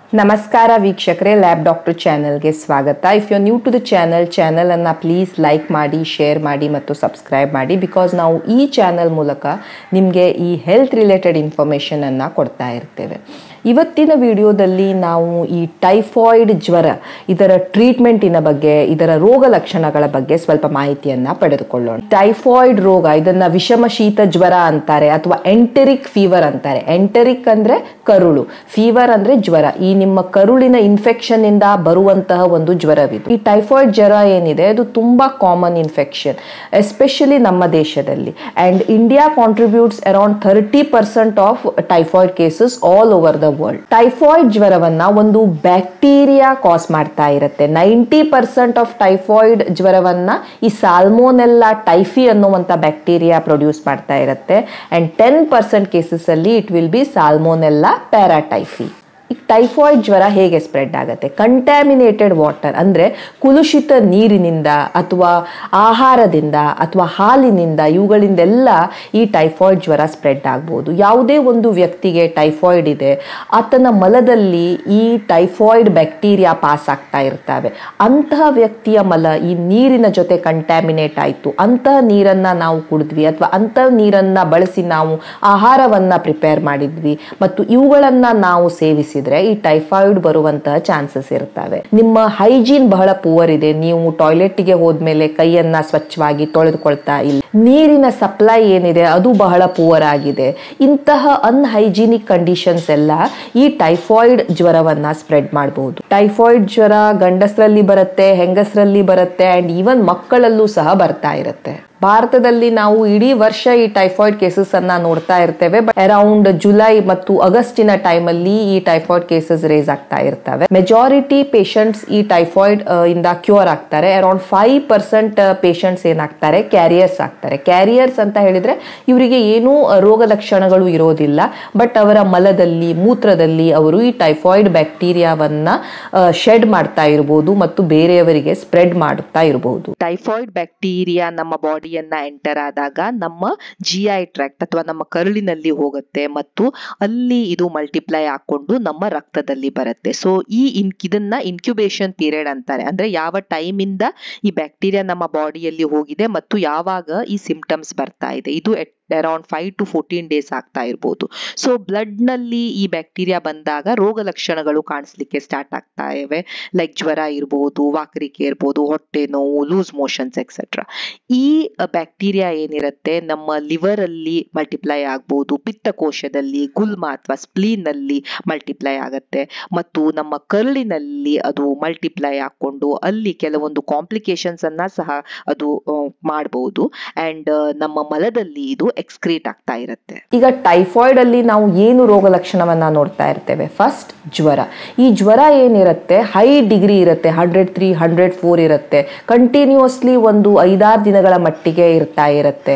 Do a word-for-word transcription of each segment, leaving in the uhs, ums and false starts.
ನಮಸ್ಕಾರ ವೀಕ್ಷಕರೇ, lab doctor ಚಾನೆಲ್ಗೆ ಸ್ವಾಗತ. If you are new to the channel ಚಾನೆಲನ್ನು ಪ್ಲೀಸ್ ಲೈಕ್ ಮಾಡಿ, ಶೇರ್ ಮಾಡಿ ಮತ್ತು ಸಬ್ಸ್ಕ್ರೈಬ್ ಮಾಡಿ. ಬಿಕಾಸ್ ನಾವು ಈ ಚಾನೆಲ್ ಮೂಲಕ ನಿಮಗೆ ಈ ಹೆಲ್ತ್ ರಿಲೇಟೆಡ್ ಇನ್ಫಾರ್ಮೇಷನನ್ನು ಕೊಡ್ತಾ ಇರ್ತೇವೆ. ಇವತ್ತಿನ ವಿಡಿಯೋದಲ್ಲಿ ನಾವು ಈ ಟೈಫಾಯ್ಡ್ ಜ್ವರ ಇದರ ಟ್ರೀಟ್ಮೆಂಟಿನ ಬಗ್ಗೆ, ಇದರ ರೋಗ ಲಕ್ಷಣಗಳ ಬಗ್ಗೆ ಸ್ವಲ್ಪ ಮಾಹಿತಿಯನ್ನು ಪಡೆದುಕೊಳ್ಳೋಣ. ಟೈಫಾಯ್ಡ್ ರೋಗ ಇದನ್ನ ವಿಷಮ ಶೀತ ಜ್ವರ ಅಂತಾರೆ ಅಥವಾ ಎಂಟೆರಿಕ್ ಫೀವರ್ ಅಂತಾರೆ. ಎಂಟೆರಿಕ್ ಅಂದ್ರೆ ಕರುಳು, ಫೀವರ್ ಅಂದ್ರೆ ಜ್ವರ. ಈ ನಿಮ್ಮ ಕರುಳಿನ ಇನ್ಫೆಕ್ಷನ್ ಇಂದ ಬರುವಂತಹ ಒಂದು ಜ್ವರವಿದು. ಈ ಟೈಫಾಯ್ಡ್ ಜ್ವರ ಏನಿದೆ ಅದು ತುಂಬಾ ಕಾಮನ್ ಇನ್ಫೆಕ್ಷನ್, ಎಸ್ಪೆಷಲಿ ನಮ್ಮ ದೇಶದಲ್ಲಿ. And India contributes around thirty percent of typhoid cases all over the world. Typhoid ಜ್ವರವನ್ನ ಒಂದು ಬ್ಯಾಕ್ಟೀರಿಯಾ ಕಾಸ್ ಮಾಡ್ತಾ ಇರುತ್ತೆ. ನೈಂಟಿ ಪರ್ಸೆಂಟ್ ಆಫ್ ಟೈಫಾಯ್ಡ್ ಜ್ವರವನ್ನ ಈ ಸಾಲ್ಮೋನೆಲ್ಲಾ ಟೈಫಿ ಅನ್ನುವಂತ ಬ್ಯಾಕ್ಟೀರಿಯಾ ಪ್ರೊಡ್ಯೂಸ್ ಮಾಡ್ತಾ ಇರುತ್ತೆ. ಅಂಡ್ ಟೆನ್ ಪರ್ಸೆಂಟ್ ಕೇಸಸ್ ಅಲ್ಲಿ it will be salmonella paratyphi. ಈ ಟೈಫಾಯ್ಡ್ ಜ್ವರ ಹೇಗೆ ಸ್ಪ್ರೆಡ್ ಆಗುತ್ತೆ? ಕಂಟ್ಯಾಮಿನೇಟೆಡ್ ವಾಟರ್ ಅಂದ್ರೆ ಕುಲುಷಿತ ನೀರಿನಿಂದ ಅಥವಾ ಆಹಾರದಿಂದ ಅಥವಾ ಹಾಲಿನಿಂದ, ಇವುಗಳಿಂದೆಲ್ಲ ಈ ಟೈಫಾಯ್ಡ್ ಜ್ವರ ಸ್ಪ್ರೆಡ್ ಆಗ್ಬೋದು. ಯಾವುದೇ ಒಂದು ವ್ಯಕ್ತಿಗೆ ಟೈಫಾಯ್ಡ್ ಇದೆ, ಆತನ ಮಲದಲ್ಲಿ ಈ ಟೈಫಾಯ್ಡ್ ಬ್ಯಾಕ್ಟೀರಿಯಾ ಪಾಸ್ ಆಗ್ತಾ ಇರ್ತವೆ. ಅಂತಹ ವ್ಯಕ್ತಿಯ ಮಲ ಈ ನೀರಿನ ಜೊತೆ ಕಂಟ್ಯಾಮಿನೇಟ್ ಆಯಿತು, ಅಂತಹ ನೀರನ್ನ ನಾವು ಕುಡಿದ್ವಿ ಅಥವಾ ಅಂತಹ ನೀರನ್ನ ಬಳಸಿ ನಾವು ಆಹಾರವನ್ನ ಪ್ರಿಪೇರ್ ಮಾಡಿದ್ವಿ ಮತ್ತು ಇವುಗಳನ್ನ ನಾವು ಸೇವಿಸಿ ಈ ಟೈಫಾಯ್ಡ್ ಬರುವಂತಹ ಚಾನ್ಸಸ್ ಇರ್ತವೆ. ನಿಮ್ಮ ಹೈಜೀನ್ ಬಹಳ ಪುವರ್ ಇದೆ, ನೀವು ಟಾಯ್ಲೆಟ್ ಗೆ ಹೋದ್ಮೇಲೆ ಕೈಯನ್ನ ಸ್ವಚ್ಛವಾಗಿ ತೊಳೆದುಕೊಳ್ತಾ ಇಲ್ಲ, ನೀರಿನ ಸಪ್ಲೈ ಏನಿದೆ ಅದು ಬಹಳ ಪುವರ್ ಆಗಿದೆ. ಇಂತಹ ಅನ್ಹೈಜೀನಿಕ್ ಕಂಡೀಷನ್ಸ್ ಎಲ್ಲ ಈ ಟೈಫಾಯ್ಡ್ ಜ್ವರವನ್ನ ಸ್ಪ್ರೆಡ್ ಮಾಡಬಹುದು. ಟೈಫಾಯ್ಡ್ ಜ್ವರ ಗಂಡಸರಲ್ಲಿ ಬರುತ್ತೆ, ಹೆಂಗಸರಲ್ಲಿ ಬರುತ್ತೆ, ಅಂಡ್ ಈವನ್ ಮಕ್ಕಳಲ್ಲೂ ಸಹ ಬರ್ತಾ ಇರುತ್ತೆ. ಭಾರತದಲ್ಲಿ ನಾವು ಇಡೀ ವರ್ಷ ಈ ಟೈಫಾಯ್ಡ್ ಕೇಸಸ್ ಅನ್ನ ನೋಡ್ತಾ ಇರ್ತೇವೆ. ಅರೌಂಡ್ ಜುಲೈ ಮತ್ತು ಆಗಸ್ಟಿನ ಟೈಮ್ ಅಲ್ಲಿ ಈ ಟೈಫಾಯ್ಡ್ ಕೇಸಸ್ ರೇಸ್ ಆಗ್ತಾ ಇರ್ತವೆ. ಮೆಜಾರಿಟಿ ಪೇಷಂಟ್ಸ್ ಈ ಟೈಫಾಯ್ಡ್ ಇಂದ ಕ್ಯೂರ್ ಆಗ್ತಾರೆ. ಅರೌಂಡ್ ಫೈವ್ ಪರ್ಸೆಂಟ್ ಪೇಷಂಟ್ಸ್ ಏನಾಗ್ತಾರೆ, ಕ್ಯಾರಿಯರ್ಸ್ ಆಗ್ತಾರೆ. ಕ್ಯಾರಿಯರ್ಸ್ ಅಂತ ಹೇಳಿದ್ರೆ ಇವರಿಗೆ ಏನೂ ರೋಗ ಲಕ್ಷಣಗಳು ಇರೋದಿಲ್ಲ, ಬಟ್ ಅವರ ಮಲದಲ್ಲಿ, ಮೂತ್ರದಲ್ಲಿ ಅವರು ಈ ಟೈಫಾಯ್ಡ್ ಬ್ಯಾಕ್ಟೀರಿಯಾವನ್ನ ಶೆಡ್ ಮಾಡ್ತಾ ಇರಬಹುದು ಮತ್ತು ಬೇರೆಯವರಿಗೆ ಸ್ಪ್ರೆಡ್ ಮಾಡುತ್ತಾ ಇರಬಹುದು. ಟೈಫಾಯ್ಡ್ ಬ್ಯಾಕ್ಟೀರಿಯಾ ನಮ್ಮ ಬಾಡಿ ಎಂಟರ್ ಆದಾಗ ನಮ್ಮ ಜಿ ಐ ಟ್ರ್ಯಾಕ್ಟ್ ಅಥವಾ ನಮ್ಮ ಕರುಳಿನಲ್ಲಿ ಹೋಗುತ್ತೆ ಮತ್ತು ಅಲ್ಲಿ ಇದು ಮಲ್ಟಿಪ್ಲೈ ಹಾಕೊಂಡು ನಮ್ಮ ರಕ್ತದಲ್ಲಿ ಬರುತ್ತೆ. ಸೊ ಈ ಇನ್ ಇದನ್ನ ಇನ್ಕ್ಯುಬೇಷನ್ ಪೀರಿಯಡ್ ಅಂತಾರೆ. ಅಂದ್ರೆ ಯಾವ ಟೈಮ್ ಇಂದ ಈ ಬ್ಯಾಕ್ಟೀರಿಯಾ ನಮ್ಮ ಬಾಡಿಯಲ್ಲಿ ಹೋಗಿದೆ ಮತ್ತು ಯಾವಾಗ ಈ ಸಿಂಪ್ಟಮ್ಸ್ ಬರ್ತಾ ಇದೆ, ಇದು around five to fourteen days ಆಗ್ತಾ ಇರ್ಬೋದು. ಸೊ ಬ್ಲಡ್ ನಲ್ಲಿ ಈ ಬ್ಯಾಕ್ಟೀರಿಯಾ ಬಂದಾಗ ರೋಗ ಲಕ್ಷಣಗಳು ಕಾಣಿಸ್ಲಿಕ್ಕೆ ಸ್ಟಾರ್ಟ್ ಆಗ್ತಾ ಇವೆ. ಲೈಕ್ ಜ್ವರ ಇರ್ಬೋದು, ವಾಕರಿಕೆ ಇರ್ಬೋದು, ಹೊಟ್ಟೆ ನೋವು, ಲೂಸ್ ಮೋಷನ್ಸ್ ಎಕ್ಸೆಟ್ರಾ. ಈ ಬ್ಯಾಕ್ಟೀರಿಯಾ ಏನಿರುತ್ತೆ ನಮ್ಮ ಲಿವರ್ ಅಲ್ಲಿ ಮಲ್ಟಿಪ್ಲೈ ಆಗ್ಬೋದು, ಪಿತ್ತಕೋಶದಲ್ಲಿ, ಗುಲ್ಮ ಅಥವಾ ಸ್ಪ್ಲೀನ್ ನಲ್ಲಿ ಮಲ್ಟಿಪ್ಲೈ ಆಗತ್ತೆ ಮತ್ತು ನಮ್ಮ ಕರುಳಿನಲ್ಲಿ ಅದು ಮಲ್ಟಿಪ್ಲೈ ಹಾಕೊಂಡು ಅಲ್ಲಿ ಕೆಲವೊಂದು ಕಾಂಪ್ಲಿಕೇಶನ್ಸ್ ಅನ್ನ ಸಹ ಅದು ಮಾಡಬಹುದು. ಅಂಡ್ ನಮ್ಮ ಮಲದಲ್ಲಿ ಇದು ಎಕ್ಸ್ಕ್ರೀಟ್ ಆಗ್ತಾ ಇರುತ್ತೆ. ಈಗ ಟೈಫಾಯ್ಡ್ ಅಲ್ಲಿ ನಾವು ಏನು ರೋಗ ಲಕ್ಷಣವನ್ನ ನೋಡ್ತಾ ಇರ್ತೇವೆ? ಫಸ್ಟ್ ಜ್ವರ. ಈ ಜ್ವರ ಏನಿರುತ್ತೆ ಹೈ ಡಿಗ್ರಿ ಇರುತ್ತೆ, ಹಂಡ್ರೆಡ್ ತ್ರೀ ಹಂಡ್ರೆಡ್ ಫೋರ್ ಇರುತ್ತೆ. ಕಂಟಿನ್ಯೂಸ್ಲಿ ಒಂದು ಐದಾರು ದಿನಗಳ ಮಟ್ಟಿಗೆ ಇರ್ತಾ ಇರುತ್ತೆ.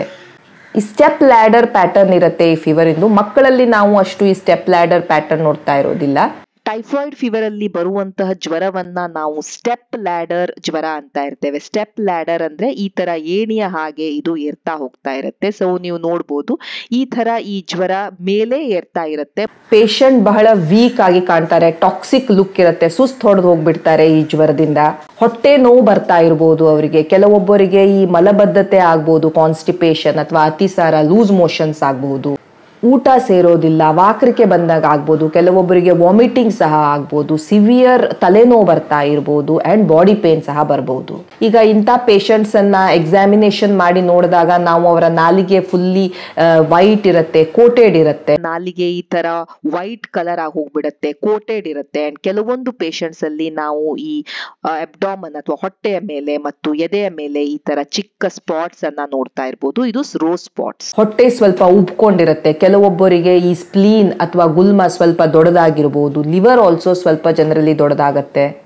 ಈ ಸ್ಟೆಪ್ ಲ್ಯಾಡರ್ ಪ್ಯಾಟರ್ನ್ ಇರುತ್ತೆ ಈ ಫೀವರ್ ಇಂದು. ಮಕ್ಕಳಲ್ಲಿ ನಾವು ಅಷ್ಟು ಈ ಸ್ಟೆಪ್ ಲ್ಯಾಡರ್ ಪ್ಯಾಟರ್ನ್ ನೋಡ್ತಾ ಇರೋದಿಲ್ಲ. ಟೈಫಾಯ್ಡ್ ಫೀವರ್ ಅಲ್ಲಿ ಬರುವಂತಹ ಜ್ವರವನ್ನ ನಾವು ಸ್ಟೆಪ್ ಲ್ಯಾಡರ್ ಜ್ವರ ಅಂತ ಇರ್ತೇವೆ. ಸ್ಟೆಪ್ ಲ್ಯಾಡರ್ ಅಂದ್ರೆ ಈ ತರ ಏಣಿಯ ಹಾಗೆ ಇದು ಏರ್ತಾ ಹೋಗ್ತಾ ಇರುತ್ತೆ. ಸೊ ನೀವು ನೋಡ್ಬೋದು ಈ ತರ ಈ ಜ್ವರ ಮೇಲೆ ಏರ್ತಾ ಇರುತ್ತೆ. ಪೇಷಂಟ್ ಬಹಳ ವೀಕ್ ಆಗಿ ಕಾಣ್ತಾರೆ, ಟಾಕ್ಸಿಕ್ ಲುಕ್ ಇರುತ್ತೆ, ಸುಸ್ತು ಹೊಡೆದು ಹೋಗ್ಬಿಡ್ತಾರೆ ಈ ಜ್ವರದಿಂದ. ಹೊಟ್ಟೆ ನೋವು ಬರ್ತಾ ಇರ್ಬೋದು ಅವರಿಗೆ. ಕೆಲವೊಬ್ಬರಿಗೆ ಈ ಮಲಬದ್ಧತೆ ಆಗ್ಬೋದು, ಕಾನ್ಸ್ಟಿಪೇಷನ್ ಅಥವಾ ಅತಿಸಾರ, ಲೂಸ್ ಮೋಷನ್ಸ್ ಆಗ್ಬಹುದು. ಊಟ ಸೇರೋದಿಲ್ಲ, ವಾಕರಿಕೆ ಬಂದಾಗ ಆಗ್ಬೋದು. ಕೆಲವೊಬ್ಬರಿಗೆ ವಾಮಿಟಿಂಗ್ ಸಹ ಆಗ್ಬೋದು, ಸಿವಿಯರ್ ತಲೆನೋವು ಬರ್ತಾ ಇರ್ಬೋದು, ಅಂಡ್ ಬಾಡಿ ಪೇನ್ ಸಹ ಬರ್ಬೋದು. ಈಗ ಇಂಥ ಪೇಷಂಟ್ಸ್ ಅನ್ನ ಎಕ್ಸಾಮಿನೇಷನ್ ಮಾಡಿ ನೋಡಿದಾಗ ನಾವು ಅವರ ನಾಲಿಗೆ ಫುಲ್ಲಿ ವೈಟ್ ಇರುತ್ತೆ, ಕೋಟೆಡ್ ಇರುತ್ತೆ. ನಾಲಿಗೆ ಈ ತರ ವೈಟ್ ಕಲರ್ ಆಗಿ ಹೋಗ್ಬಿಡುತ್ತೆ, ಕೋಟೆಡ್ ಇರುತ್ತೆ. ಅಂಡ್ ಕೆಲವೊಂದು ಪೇಷಂಟ್ಸ್ ಅಲ್ಲಿ ನಾವು ಈ ಅಬ್ಡಾಮನ್ ಅಥವಾ ಹೊಟ್ಟೆಯ ಮೇಲೆ ಮತ್ತು ಎದೆಯ ಮೇಲೆ ಈ ತರ ಚಿಕ್ಕ ಸ್ಪಾಟ್ಸ್ ಅನ್ನ ನೋಡ್ತಾ ಇರ್ಬೋದು. ಇದು ರೋ ಸ್ಪಾಟ್ಸ್. ಹೊಟ್ಟೆ ಸ್ವಲ್ಪ ಉಬ್ಕೊಂಡಿರುತ್ತೆ. ಕೆಲವೊಬ್ಬರಿಗೆ ಈ ಸ್ಪ್ಲೀನ್ ಅಥವಾ ಗುಲ್ಮ ಸ್ವಲ್ಪ ದೊಡ್ಡದಾಗಿರ್ಬೋದು. ಲಿವರ್ ಆಲ್ಸೋ ಸ್ವಲ್ಪ ಜನರಲ್ಲಿ ದೊಡ್ಡದಾಗತ್ತೆ.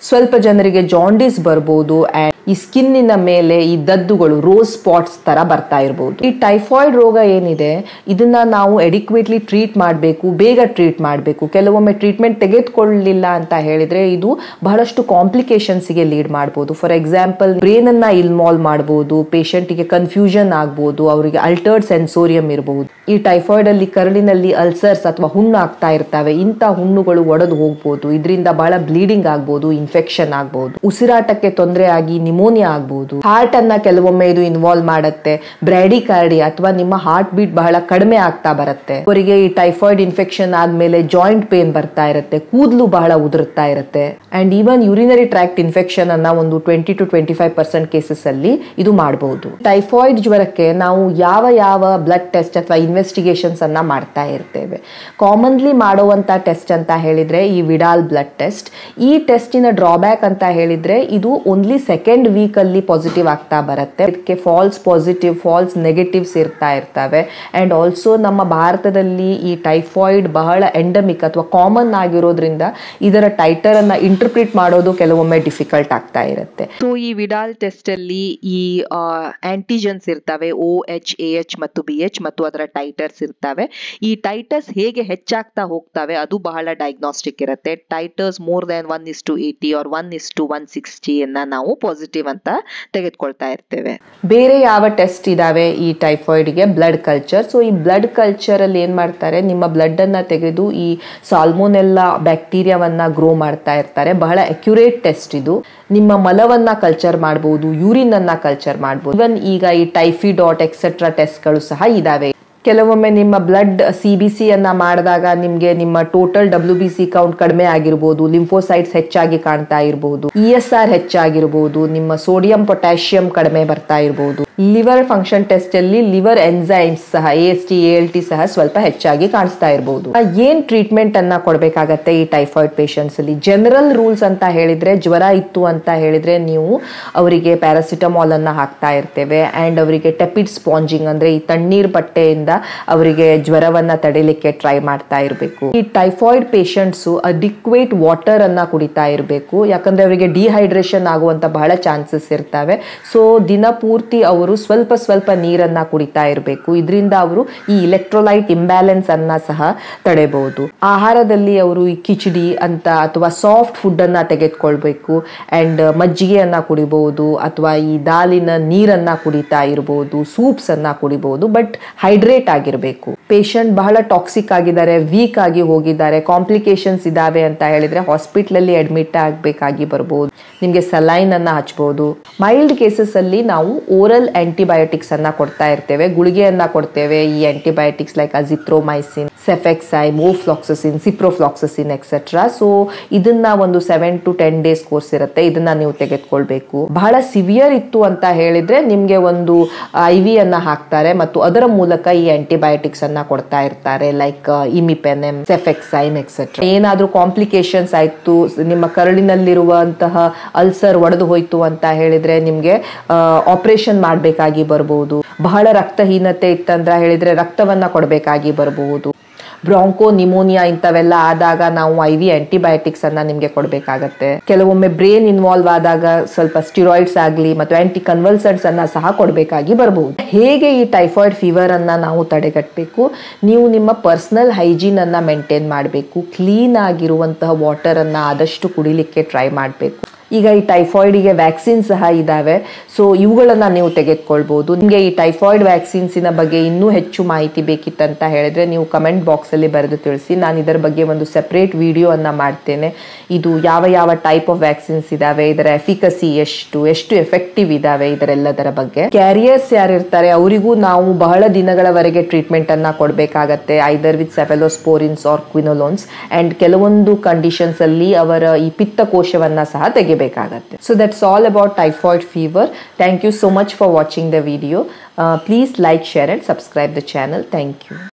ಸ್ವಲ್ಪ ಜನರಿಗೆ ಜಾಂಡಿಸ್ ಬರ್ಬೋದು ಅಂಡ್ ಈ ಸ್ಕಿನ್ನಿನ ಮೇಲೆ ಈ ದದ್ದುಗಳು ರೋಸ್ ಸ್ಪಾಟ್ಸ್ ತರ ಬರ್ತಾ ಇರಬಹುದು. ಈ ಟೈಫಾಯ್ಡ್ ರೋಗ ಏನಿದೆ ಇದನ್ನ ನಾವು ಎಡಿಕ್ವೇಟ್ಲಿ ಟ್ರೀಟ್ ಮಾಡಬೇಕು, ಬೇಗ ಟ್ರೀಟ್ ಮಾಡಬೇಕು. ಕೆಲವೊಮ್ಮೆ ಟ್ರೀಟ್ಮೆಂಟ್ ತೆಗೆದುಕೊಳ್ಳಲಿಲ್ಲ ಅಂತ ಹೇಳಿದ್ರೆ ಇದು ಬಹಳಷ್ಟು ಕಾಂಪ್ಲಿಕೇಶನ್ಸ್ ಗೆ ಲೀಡ್ ಮಾಡಬಹುದು. ಫಾರ್ ಎಕ್ಸಾಂಪಲ್ ಬ್ರೇನ್ ಅನ್ನ ಇನ್ವಾಲ್ವ್ ಮಾಡಬಹುದು, ಪೇಷಂಟ್ ಗೆ ಕನ್ಫ್ಯೂಷನ್ ಆಗಬಹುದು, ಅವರಿಗೆ ಅಲ್ಟರ್ಡ್ ಸೆನ್ಸೋರಿಯಂ ಇರಬಹುದು. ಈ ಟೈಫಾಯ್ಡ್ ಅಲ್ಲಿ ಕರಳಿನಲ್ಲಿ ಅಲ್ಸರ್ಸ್ ಅಥವಾ ಹುಣ್ಣು ಆಗ್ತಾ ಇರ್ತವೆ. ಇಂಥ ಹುಣ್ಣುಗಳು ಒಡೆದು ಹೋಗ್ಬೋದು, ಇದರಿಂದ ಬಹಳ ಬ್ಲೀಡಿಂಗ್ ಆಗ್ಬಹುದು, ಇನ್ಫೆಕ್ಷನ್ ಆಗಬಹುದು, ಉಸಿರಾಟಕ್ಕೆ ತೊಂದರೆ ಆಗಿ ನಿಮೋನಿಯಾ ಆಗಬಹುದು. ಹಾರ್ಟ್ ಅನ್ನ ಕೆಲವೊಮ್ಮೆ ಇದು ಇನ್ವಾಲ್ವ್ ಮಾಡುತ್ತೆ, ಬ್ರ್ಯಾಡಿಕಾರ್ಡಿ ಅಥವಾ ನಿಮ್ಮ ಹಾರ್ಟ್ ಬೀಟ್ ಬಹಳ ಕಡಿಮೆ ಆಗ್ತಾ ಬರುತ್ತೆ. ಅವರಿಗೆ ಈ ಟೈಫಾಯ್ಡ್ ಇನ್ಫೆಕ್ಷನ್ ಆದ್ಮೇಲೆ ಜಾಯಿಂಟ್ ಪೇನ್ ಬರ್ತಾ ಇರುತ್ತೆ, ಕೂದಲು ಬಹಳ ಉದುರುತ್ತಾ ಇರುತ್ತೆ and even urinary tract infection ಅನ್ನ ಒಂದು twenty to twenty five percent cases ಅಲ್ಲಿ ಇದು ಮಾಡಬಹುದು. ಟೈಫಾಯ್ಡ್ ಜ್ವರಕ್ಕೆ ನಾವು ಯಾವ ಯಾವ ಬ್ಲಡ್ ಟೆಸ್ಟ್ ಅಥವಾ ಇನ್ವೆಸ್ಟಿಗೇಷನ್ಸ್ ಅನ್ನ ಮಾಡ್ತಾ ಇರ್ತೇವೆ. ಕಾಮನ್ಲಿ ಮಾಡುವಂತ ಟೆಸ್ಟ್ ಅಂತ ಹೇಳಿದ್ರೆ ಈ ವಿಡಾಲ್ ಬ್ಲಡ್ ಟೆಸ್ಟ್. ಈ ಟೆಸ್ಟಿನ ಡ್ರಾಬ್ಯಾಕ್ ಅಂತ ಹೇಳಿದ್ರೆ ಇದು ಓನ್ಲಿ ಸೆಕೆಂಡ್ ವೀಕ್ ಅಲ್ಲಿ ಪಾಸಿಟಿವ್ ಆಗ್ತಾ ಬರುತ್ತೆ. ಇದಕ್ಕೆ ಫಾಲ್ಸ್ ಪಾಸಿಟಿವ್, ಫಾಲ್ಸ್ ನೆಗೆಟಿವ್ಸ್ ಇರ್ತಾ ಇರ್ತವೆ ಅಂಡ್ ಆಲ್ಸೋ ನಮ್ಮ ಭಾರತದಲ್ಲಿ ಈ ಟೈಫಾಯ್ಡ್ ಬಹಳ ಎಂಡಮಿಕ್ ಅಥವಾ ಕಾಮನ್ ಆಗಿರೋದ್ರಿಂದ ಇದರ ಟೈಟರ್ ಅನ್ನ ಇಂಟರ್ಪ್ರಿಟ್ ಮಾಡೋದು ಕೆಲವೊಮ್ಮೆ ಡಿಫಿಕಲ್ಟ್ ಆಗ್ತಾ ಇರುತ್ತೆ. ಸೊ ಈ ವಿಡಾಲ್ ಟೆಸ್ಟ್ ಅಲ್ಲಿ ಈ ಆಂಟಿಜನ್ಸ್ ಇರ್ತವೆ, ಓ ಎಚ್, ಎ ಎಚ್ ಮತ್ತು ಬಿ ಎಚ್ ಮತ್ತು ಅದರ ಟೈಟರ್ಸ್ ಇರ್ತವೆ. ಈ ಟೈಟರ್ಸ್ ಹೇಗೆ ಹೆಚ್ಚಾಗ್ತಾ ಹೋಗ್ತವೆ ಅದು ಬಹಳ ಡಯಾಗ್ನೋಸ್ಟಿಕ್ ಇರುತ್ತೆ. Titres more than one is to eighty or one is to one sixty ಅನ್ನ ನಾವು ಪಾಸಿಟಿವ್ ಅಂತ ತೆಗೆದುಕೊಳ್ತಾ ಇರ್ತೇವೆ. ಬೇರೆ ಯಾವ ಟೆಸ್ಟ್ ಇದಾವೆ ಈ ಟೈಫಾಯ್ಡ್ ಗೆ? Blood culture. ಸೊ ಈ ಬ್ಲಡ್ ಕಲ್ಚರ್ ಅಲ್ಲಿ ಏನ್ ಮಾಡ್ತಾರೆ, ನಿಮ್ಮ ಬ್ಲಡ್ ಅನ್ನ ತೆಗೆದು ಈ ಸಾಲ್ಮೋನೆಲ್ಲಾ ಬ್ಯಾಕ್ಟೀರಿಯಾವನ್ನ ಗ್ರೋ ಮಾಡ್ತಾ ಇರ್ತಾರೆ. ಬಹಳ ಅಕ್ಯುರೇಟ್ ಟೆಸ್ಟ್ ಇದು. ನಿಮ್ಮ ಮಲವನ್ನ ಕಲ್ಚರ್ ಮಾಡಬಹುದು, ಯೂರಿನ್ ಅನ್ನ ಕಲ್ಚರ್ ಮಾಡಬಹುದು. ಇವನ್ ಈಗ ಈ ಟೈಫಿಡಾಟ್ ಎಕ್ಸೆಟ್ರಾ ಟೆಸ್ಟ್ ಗಳು ಸಹ ಇದಾವೆ. ಕೆಲವೊಮ್ಮೆ ನಿಮ್ಮ ಬ್ಲಡ್ ಸಿ ಬಿ ಸಿ ಅನ್ನ ಮಾಡಿದಾಗ ನಿಮ್ಗೆ ನಿಮ್ಮ total W B C count ಕಡಿಮೆ ಆಗಿರ್ಬೋದು, ಲಿಂಫೋಸೈಟ್ಸ್ ಹೆಚ್ಚಾಗಿ ಕಾಣ್ತಾ ಇರಬಹುದು, ಇ ಎಸ್ ಆರ್ ಹೆಚ್ಚಾಗಿರ್ಬೋದು, ನಿಮ್ಮ ಸೋಡಿಯಂ ಪೊಟ್ಯಾಷಿಯಂ ಕಡಿಮೆ ಬರ್ತಾ ಇರಬಹುದು. ಲಿವರ್ ಫಂಕ್ಷನ್ ಟೆಸ್ಟ್ ಅಲ್ಲಿ ಲಿವರ್ ಎನ್ಸೈಮ್ಸ್ ಸಹ A S T, A L T ಸಹ ಸ್ವಲ್ಪ ಹೆಚ್ಚಾಗಿ ಕಾಣಿಸ್ತಾ ಇರಬಹುದು. ಏನ್ ಟ್ರೀಟ್ಮೆಂಟ್ ಅನ್ನ ಕೊಡ್ಬೇಕಾಗತ್ತೆ ಈ ಟೈಫಾಯ್ಡ್ ಪೇಷಂಟ್ಸ್ ಅಲ್ಲಿ? ಜನರಲ್ ರೂಲ್ಸ್ ಅಂತ ಹೇಳಿದ್ರೆ ಜ್ವರ ಇತ್ತು ಅಂತ ಹೇಳಿದ್ರೆ ನೀವು ಅವರಿಗೆ ಪ್ಯಾರಾಸಿಟಮಾಲ್ ಅನ್ನ ಹಾಕ್ತಾ ಇರ್ತೇವೆ ಅಂಡ್ ಅವರಿಗೆ ಟೆಪಿಡ್ ಸ್ಪಾಂಜಿಂಗ್ ಅಂದ್ರೆ ಈ ತಣ್ಣೀರ್ ಬಟ್ಟೆಯಿಂದ ಅವರಿಗೆ ಜ್ವರವನ್ನ ತಡೆಯಲಿಕ್ಕೆ ಟ್ರೈ ಮಾಡ್ತಾ ಇರಬೇಕು. ಈ ಟೈಫಾಯ್ಡ್ ಪೇಷಂಟ್ಸ್ ಅಡಿಕ್ವೇಟ್ ವಾಟರ್ ಅನ್ನ ಕುಡಿತಾ ಇರಬೇಕು, ಯಾಕಂದ್ರೆ ಅವರಿಗೆ ಡಿಹೈಡ್ರೇಷನ್ ಆಗುವಂತ ಬಹಳ ಚಾನ್ಸಸ್ ಇರ್ತವೆ. ಸೊ ದಿನ ಪೂರ್ತಿ ಅವರು ಸ್ವಲ್ಪ ಸ್ವಲ್ಪ ನೀರನ್ನ ಕುಡಿತಾ ಇರಬೇಕು. ಇದರಿಂದ ಅವರು ಈ ಇಲೆಕ್ಟ್ರೋಲೈಟ್ ಇಂಬ್ಯಾಲೆನ್ಸ್ ಅನ್ನ ಸಹ ತಡೆಯಬಹುದು. ಆಹಾರದಲ್ಲಿ ಅವರು ಈ ಕಿಚಡಿ ಅಂತ ಅಥವಾ ಸಾಫ್ಟ್ ಫುಡ್ ಅನ್ನ ತೆಗೆದುಕೊಳ್ಬೇಕು ಅಂಡ್ ಮಜ್ಜಿಗೆಯನ್ನ ಕುಡಿಬಹುದು ಅಥವಾ ಈ ದಾಲಿನ ನೀರನ್ನ ಕುಡಿತಾ ಇರಬಹುದು, ಸೂಪ್ಸ್ ಅನ್ನ ಕುಡಿಬಹುದು. ಬಟ್ ಹೈಡ್ರೇಟ್ ಆಗಿರಬೇಕು. ಪೇಷಂಟ್ ಬಹಳ ಟಾಕ್ಸಿಕ್ ಆಗಿದ್ದಾರೆ, ವೀಕ್ ಆಗಿ ಹೋಗಿದ್ದಾರೆ, ಕಾಂಪ್ಲಿಕೇಶನ್ಸ್ ಇದಾವೆ ಅಂತ ಹೇಳಿದ್ರೆ ಹಾಸ್ಪಿಟಲ್ ಅಲ್ಲಿ ಅಡ್ಮಿಟ್ ಆಗಬೇಕಾಗಿ ಬರಬಹುದು. ನಿಮ್ಗೆ ಸಲೈನ್ ಅನ್ನ ಹಚ್ಚಬಹುದು. ಮೈಲ್ಡ್ ಕೇಸಸ್ ಅಲ್ಲಿ ನಾವು ಓರಲ್ ಆಂಟಿಬಯೋಟಿಕ್ಸ್ ಅನ್ನ ಕೊಡ್ತಾ ಇರ್ತೇವೆ, ಗುಳಿಗೆಯನ್ನ ಕೊಡ್ತೇವೆ. ಈ antibiotics like azithromycin, cefixime, ofloxacin, ciprofloxacin etcetera. So ಇದನ್ನ ಒಂದು seven to ten days course ಇರುತ್ತೆ, ಇದನ್ನ ನೀವು ತೆಗೆದುಕೊಳ್ಬೇಕು. ಬಹಳ ಸಿವಿಯರ್ ಇತ್ತು ಅಂತ ಹೇಳಿದ್ರೆ ನಿಮ್ಗೆ ಒಂದು ಐ ವಿ ಅನ್ನ ಹಾಕ್ತಾರೆ ಮತ್ತು ಅದರ ಮೂಲಕ ಈ ಆಂಟಿಬಯೋಟಿಕ್ಸ್ ಅನ್ನ ಕೊಡ್ತಾ ಇರ್ತಾರೆ ಲೈಕ್ ಇಮಿಪೆನೆಮ್, ಸೆಫೆಕ್ಸೈಮ್ ಎಕ್ಸೆಟ್ರಾ. ಏನಾದ್ರೂ ಕಾಂಪ್ಲಿಕೇಶನ್ಸ್ ಆಯ್ತು, ನಿಮ್ಮ ಕರಳಿನಲ್ಲಿರುವಂತಹ ಅಲ್ಸರ್ ಒಡೆದು ಹೋಯ್ತು ಅಂತ ಹೇಳಿದ್ರೆ ನಿಮ್ಗೆ ಆಪರೇಷನ್ ಮಾಡಬೇಕಾಗಿ ಬರಬಹುದು. ಬಹಳ ರಕ್ತಹೀನತೆ ಇತ್ತಂದ್ರ ಹೇಳಿದ್ರೆ ರಕ್ತವನ್ನ ಕೊಡಬೇಕಾಗಿ ಬರಬಹುದು. ಬ್ರಾಂಕೋ ನಿಮೋನಿಯಾ ಇಂಥವೆಲ್ಲ ಆದಾಗ ನಾವು ಐ ವಿ ಆಂಟಿಬಯೋಟಿಕ್ಸ್ ಅನ್ನ ನಿಮ್ಗೆ ಕೊಡಬೇಕಾಗತ್ತೆ. ಕೆಲವೊಮ್ಮೆ ಬ್ರೇನ್ ಇನ್ವಾಲ್ವ್ ಆದಾಗ ಸ್ವಲ್ಪ ಸ್ಟಿರಾಯ್ಡ್ಸ್ ಆಗ್ಲಿ ಮತ್ತು ಆಂಟಿ ಕನ್ವಲ್ಸೆಂಟ್ಸ್ ಅನ್ನ ಸಹ ಕೊಡಬೇಕಾಗಿ ಬರಬಹುದು. ಹೇಗೆ ಈ ಟೈಫಾಯ್ಡ್ ಫೀವರ್ ಅನ್ನ ನಾವು ತಡೆಗಟ್ಟಬೇಕು? ನೀವು ನಿಮ್ಮ ಪರ್ಸನಲ್ ಹೈಜೀನ್ ಅನ್ನ ಮೇಂಟೈನ್ ಮಾಡಬೇಕು. ಕ್ಲೀನ್ ಆಗಿರುವಂತಹ ವಾಟರ್ ಅನ್ನ ಆದಷ್ಟು ಕುಡಿಲಿಕ್ಕೆ ಟ್ರೈ ಮಾಡಬೇಕು. ಈಗ ಈ ಟೈಫಾಯ್ಡ್ಗೆ ವ್ಯಾಕ್ಸಿನ್ ಸಹ ಇದಾವೆ, ಸೊ ಇವುಗಳನ್ನ ನೀವು ತೆಗೆದುಕೊಳ್ಬಹುದು. ನಿಮಗೆ ಈ ಟೈಫಾಯ್ಡ್ ವ್ಯಾಕ್ಸಿನ್ಸಿನ ಬಗ್ಗೆ ಇನ್ನೂ ಹೆಚ್ಚು ಮಾಹಿತಿ ಬೇಕಿತ್ತಂತ ಹೇಳಿದ್ರೆ ನೀವು ಕಮೆಂಟ್ ಬಾಕ್ಸ್ ಅಲ್ಲಿ ಬರೆದು ತಿಳಿಸಿ. ನಾನು ಇದರ ಬಗ್ಗೆ ಒಂದು ಸೆಪರೇಟ್ ವಿಡಿಯೋ ಅನ್ನ ಮಾಡ್ತೇನೆ. ಇದು ಯಾವ ಯಾವ ಟೈಪ್ ಆಫ್ ವ್ಯಾಕ್ಸಿನ್ಸ್ ಇದಾವೆ, ಇದರ ಎಫಿಕಸಿ ಎಷ್ಟು ಎಷ್ಟು ಎಫೆಕ್ಟಿವ್ ಇದಾವೆ, ಇದರೆಲ್ಲದರ ಬಗ್ಗೆ. ಕ್ಯಾರಿಯರ್ಸ್ ಯಾರಿರ್ತಾರೆ ಅವರಿಗೂ ನಾವು ಬಹಳ ದಿನಗಳವರೆಗೆ ಟ್ರೀಟ್ಮೆಂಟ್ ಅನ್ನ ಕೊಡಬೇಕಾಗತ್ತೆ, either with cephalosporins or quinolones. And ಕೆಲವೊಂದು ಕಂಡೀಷನ್ಸ್ ಅಲ್ಲಿ ಅವರ ಈ ಪಿತ್ತಕೋಶವನ್ನ ಸಹ ತೆಗೆ ಬೇಕಾಗತ್ತೆ. So that's all about typhoid fever. Thank you so much for watching the video. Uh, please like, share and subscribe the channel. Thank you.